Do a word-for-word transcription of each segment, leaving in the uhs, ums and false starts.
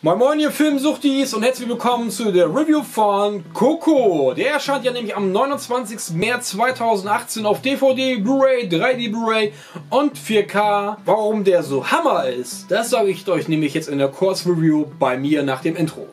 Moin Moin ihr Filmsuchtis und herzlich willkommen zu der Review von Coco. Der erscheint ja nämlich am neunundzwanzigsten März zweitausendachtzehn auf D V D, Blu-ray, drei D Blu-ray und vier K. Warum der so Hammer ist, das sage ich euch nämlich jetzt in der Kurzreview bei mir nach dem Intro.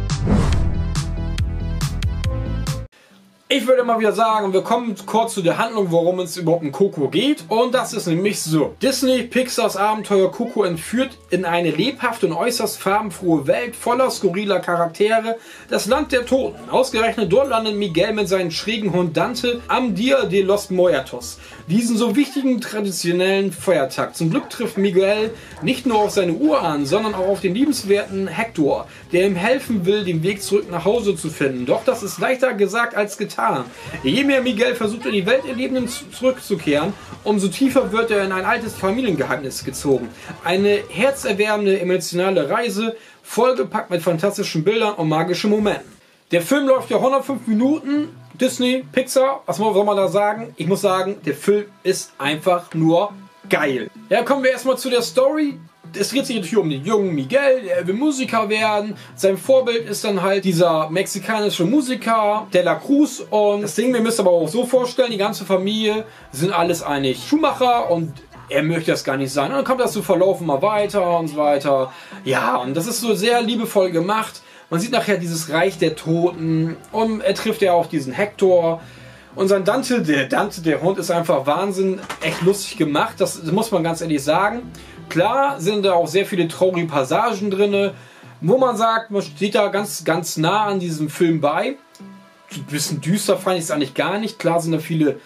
Ich würde mal wieder sagen, wir kommen kurz zu der Handlung, worum es überhaupt in Coco geht. Und das ist nämlich so. Disney Pixars Abenteuer Coco entführt in eine lebhafte und äußerst farbenfrohe Welt voller skurriler Charaktere das Land der Toten. Ausgerechnet dort landet Miguel mit seinem schrägen Hund Dante am Dia de los Muertos. Diesen so wichtigen traditionellen Feiertag. Zum Glück trifft Miguel nicht nur auf seine Urahnen, sondern auch auf den liebenswerten Hector, der ihm helfen will, den Weg zurück nach Hause zu finden. Doch das ist leichter gesagt als getan. Je mehr Miguel versucht, in die Welt der Lebenden zurückzukehren, umso tiefer wird er in ein altes Familiengeheimnis gezogen. Eine herzerwärmende, emotionale Reise, vollgepackt mit fantastischen Bildern und magischen Momenten. Der Film läuft ja hundertfünf Minuten. Disney, Pixar, was soll man da sagen? Ich muss sagen, der Film ist einfach nur geil. Ja, kommen wir erstmal zu der Story. Es dreht sich natürlich um den jungen Miguel, der will Musiker werden. Sein Vorbild ist dann halt dieser mexikanische Musiker, De La Cruz. Und das Ding, wir müssen aber auch so vorstellen, die ganze Familie sind alles eigentlich Schuhmacher und er möchte das gar nicht sein. Und dann kommt das so verlaufen mal weiter und so weiter. Ja, und das ist so sehr liebevoll gemacht. Man sieht nachher dieses Reich der Toten und er trifft ja auch diesen Hector. Und sein Dante, der Dante, der Hund, ist einfach Wahnsinn, echt lustig gemacht, das muss man ganz ehrlich sagen. Klar sind da auch sehr viele traurige Passagen drin, wo man sagt, man steht da ganz, ganz nah an diesem Film bei. Ein bisschen düster fand ich es eigentlich gar nicht. Klar sind da viele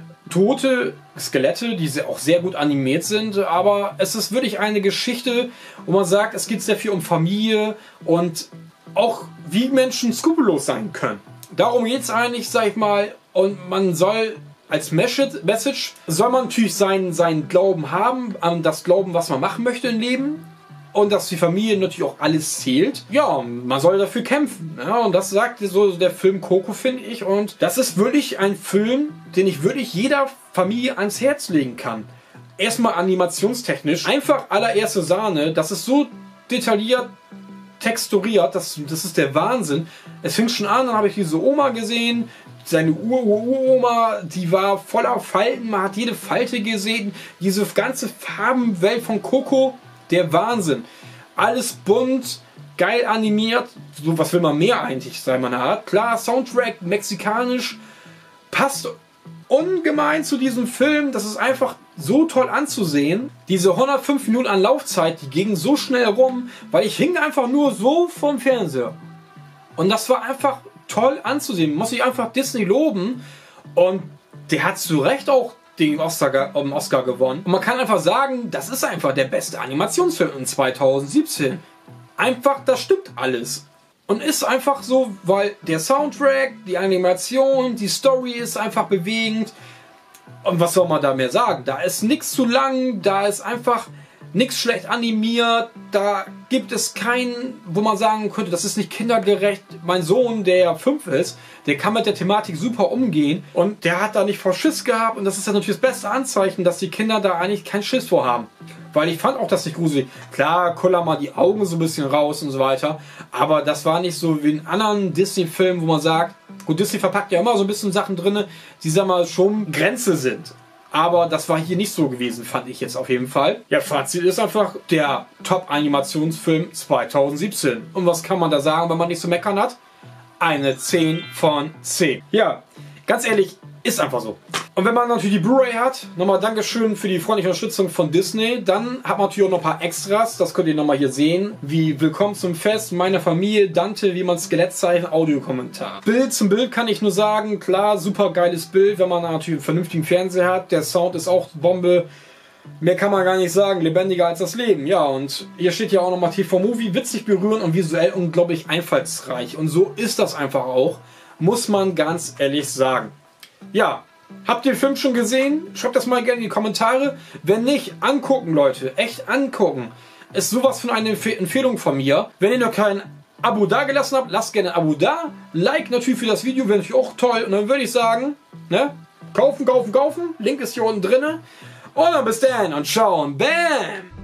tote Skelette, die auch sehr gut animiert sind, aber es ist wirklich eine Geschichte, wo man sagt, es geht sehr viel um Familie und auch wie Menschen skrupellos sein können. Darum geht es eigentlich, sag ich mal, und man soll als Message, soll man natürlich seinen, seinen Glauben haben, an das Glauben, was man machen möchte im Leben und dass die Familie natürlich auch alles zählt. Ja, man soll dafür kämpfen. Ja, und das sagt so der Film Coco, finde ich. Und das ist wirklich ein Film, den ich wirklich jeder Familie ans Herz legen kann. Erstmal animationstechnisch, einfach allererste Sahne, das ist so detailliert, texturiert, das, das ist der Wahnsinn. Es fing schon an, dann habe ich diese Oma gesehen, seine Ur-Ur-Uroma, die war voller Falten, man hat jede Falte gesehen, diese ganze Farbenwelt von Coco, der Wahnsinn. Alles bunt, geil animiert, so was will man mehr eigentlich sein, man hat. Klar, Soundtrack, mexikanisch, passt ungemein zu diesem Film, das ist einfach so toll anzusehen. Diese hundertfünf Minuten an Laufzeit, die gingen so schnell rum, weil ich hing einfach nur so vom Fernseher. Und das war einfach toll anzusehen. Muss ich einfach Disney loben. Und der hat zu Recht auch den Oscar, um Oscar gewonnen. Und man kann einfach sagen, das ist einfach der beste Animationsfilm in zweitausendsiebzehn. Einfach, das stimmt alles. Und ist einfach so, weil der Soundtrack, die Animation, die Story ist einfach bewegend. Und was soll man da mehr sagen? Da ist nichts zu lang, da ist einfach nichts schlecht animiert, da gibt es keinen, wo man sagen könnte, das ist nicht kindergerecht. Mein Sohn, der ja fünf ist, der kann mit der Thematik super umgehen und der hat da nicht vor Schiss gehabt und das ist ja natürlich das beste Anzeichen, dass die Kinder da eigentlich keinen Schiss vor haben. Weil ich fand auch das nicht gruselig. Klar, kullern mal die Augen so ein bisschen raus und so weiter, aber das war nicht so wie in anderen Disney-Filmen, wo man sagt, gut, Disney verpackt ja immer so ein bisschen Sachen drin, die, sag mal, schon Grenze sind. Aber das war hier nicht so gewesen, fand ich jetzt auf jeden Fall. Ja, Fazit ist einfach der Top-Animationsfilm zweitausendsiebzehn. Und was kann man da sagen, wenn man nicht so meckern hat? Eine zehn von zehn. Ja, ganz ehrlich, ist einfach so. Und wenn man natürlich die Blu-ray hat, nochmal Dankeschön für die freundliche Unterstützung von Disney, dann hat man natürlich auch noch ein paar Extras, das könnt ihr nochmal hier sehen, wie Willkommen zum Fest, meine Familie, Dante, wie man Skelettzeichen, Audiokommentar. Bild zum Bild kann ich nur sagen, klar, super geiles Bild, wenn man natürlich einen vernünftigen Fernseher hat, der Sound ist auch Bombe, mehr kann man gar nicht sagen, lebendiger als das Leben. Ja, und hier steht ja auch nochmal T V-Movie, witzig, berührend und visuell unglaublich einfallsreich. Und so ist das einfach auch, muss man ganz ehrlich sagen. Ja, habt ihr den Film schon gesehen? Schreibt das mal gerne in die Kommentare. Wenn nicht, angucken, Leute. Echt angucken. Ist sowas von einer Empfehlung von mir. Wenn ihr noch kein Abo da gelassen habt, lasst gerne ein Abo da. Like natürlich für das Video, wäre natürlich auch toll. Und dann würde ich sagen, ne? Kaufen, kaufen, kaufen. Link ist hier unten drin. Und dann bis dann und ciao und bam!